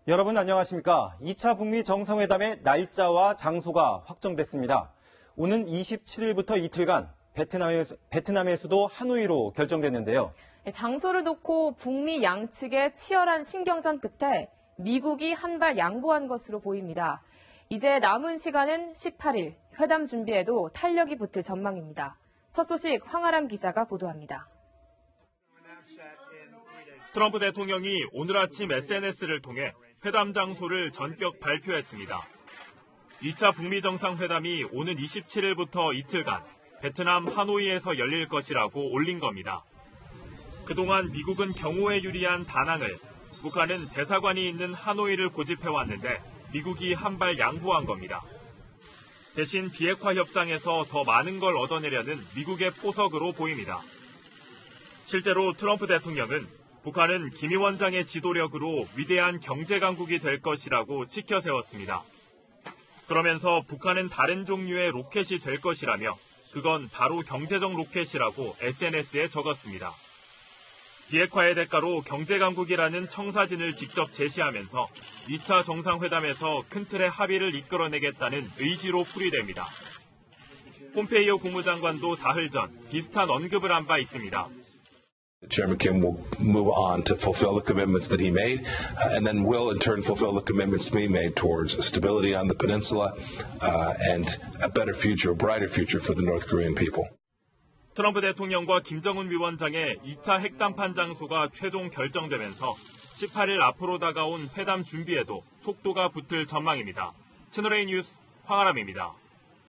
여러분 안녕하십니까? 2차 북미 정상회담의 날짜와 장소가 확정됐습니다. 오는 27일부터 이틀간 베트남의 수도 하노이로 결정됐는데요. 장소를 놓고 북미 양측의 치열한 신경전 끝에 미국이 한 발 양보한 것으로 보입니다. 이제 남은 시간은 18일, 회담 준비에도 탄력이 붙을 전망입니다. 첫 소식 황아람 기자가 보도합니다. 트럼프 대통령이 오늘 아침 SNS를 통해 회담 장소를 전격 발표했습니다. 2차 북미 정상회담이 오는 27일부터 이틀간 베트남 하노이에서 열릴 것이라고 올린 겁니다. 그동안 미국은 경호에 유리한 다낭을, 북한은 대사관이 있는 하노이를 고집해왔는데 미국이 한 발 양보한 겁니다. 대신 비핵화 협상에서 더 많은 걸 얻어내려는 미국의 포석으로 보입니다. 실제로 트럼프 대통령은 북한은 김 위원장의 지도력으로 위대한 경제 강국이 될 것이라고 치켜세웠습니다. 그러면서 북한은 다른 종류의 로켓이 될 것이라며 그건 바로 경제적 로켓이라고 SNS에 적었습니다. 비핵화의 대가로 경제 강국이라는 청사진을 직접 제시하면서 2차 정상회담에서 큰 틀의 합의를 이끌어내겠다는 의지로 풀이됩니다. 폼페이오 국무장관도 사흘 전 비슷한 언급을 한 바 있습니다. Chairman Kim will move on to fulfill the commitments that he made, and then will in turn fulfill the commitments we made towards stability on the peninsula and a better future, a brighter future for the North Korean people. 트럼프 대통령과 김정은 위원장의 2차 핵담판 장소가 최종 결정되면서 18일 앞으로 다가온 회담 준비에도 속도가 붙을 전망입니다. 채널A 뉴스 황아람입니다.